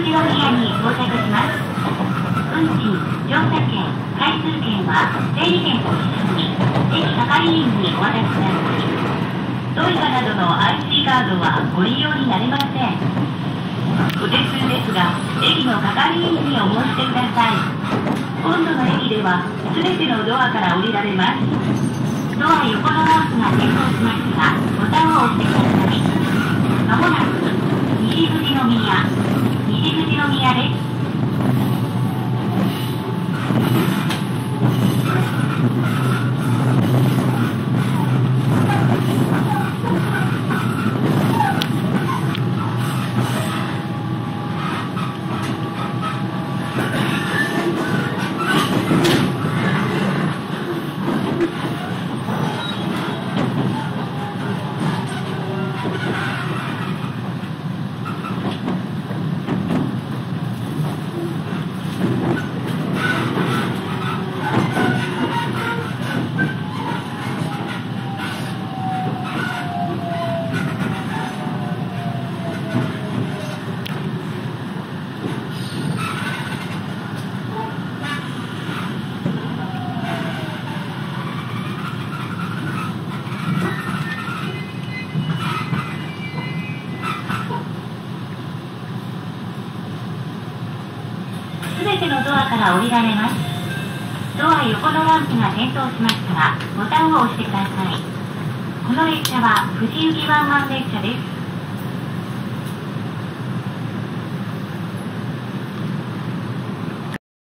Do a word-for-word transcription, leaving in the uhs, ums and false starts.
富士宮に到着します。運賃、乗車券、回数券は整理券と一緒に駅係員にお渡しください。トイカなどの アイシー カードはご利用になれません。お手数ですが、駅の係員にお申し出ください。今度の駅では、すべてのドアから降りられます。ドア横のランプが点灯しますが、ボタンを押してください。まもなく、西富士宮、西富士宮です。すべてのドアから降りられます。ドア横のランプが点灯しましたら、ボタンを押してください。この列車は富士行きワンマン列車です。